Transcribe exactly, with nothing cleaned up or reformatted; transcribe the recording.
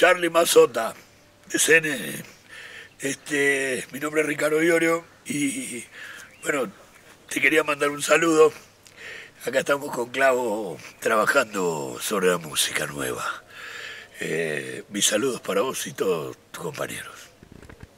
Charlie Mazota, de C N N. Este, mi nombre es Ricardo Iorio y, bueno, te quería mandar un saludo. Acá estamos con Clavo trabajando sobre la música nueva. Eh, mis saludos para vos y todos tus compañeros.